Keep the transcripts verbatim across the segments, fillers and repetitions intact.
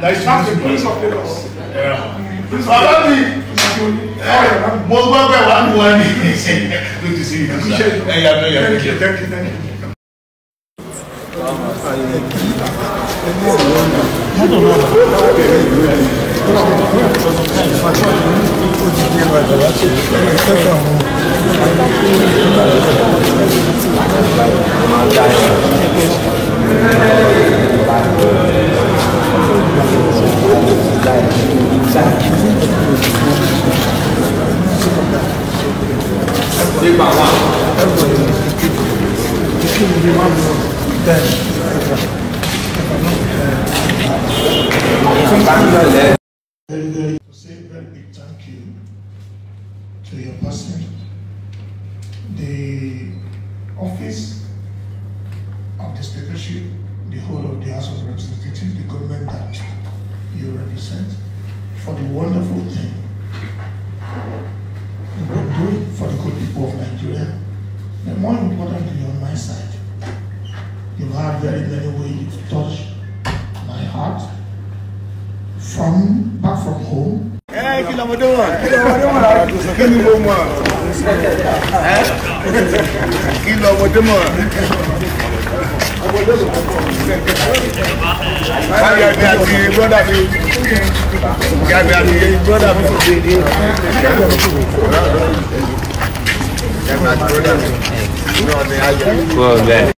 That's the Prince of Lagos. Yeah. Bàbá mi, mo gbọ́ pé wàá mú wa ní ìsìn. Good to see you. Thank you, thank you, thank you, thank you. Very, very, to say a very big thank you to your person, the office of the speakership, the whole of the House of Representatives, the government that you represent, for the wonderful thing you've been doing for the good people of Nigeria. But more importantly, on my side, you've had very many ways you've touched my heart. From back from home. Eh, kí ló mo do wọ́n? Kí ló mo do wọ́n? Kí ni mo mọ̀? Eh? Kí ló mo do wọ́n? Báyọ̀ ni àti brọ́dà mi. Gàbí àti brọ́dà mi kò dé dé. Gàbí àti brọ́dà mi. Wọ́n bẹ́ẹ̀.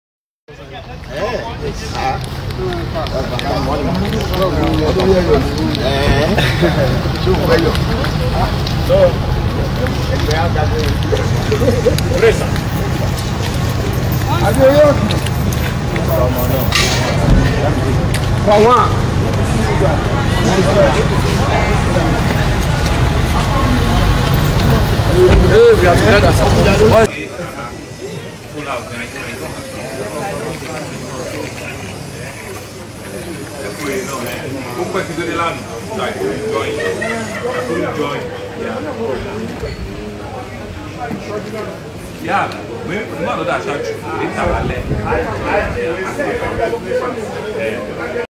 Comunque ti dove l'anno, dai, tu enjoy, tu enjoy, yeah. Yeah, we non lo da church, it's a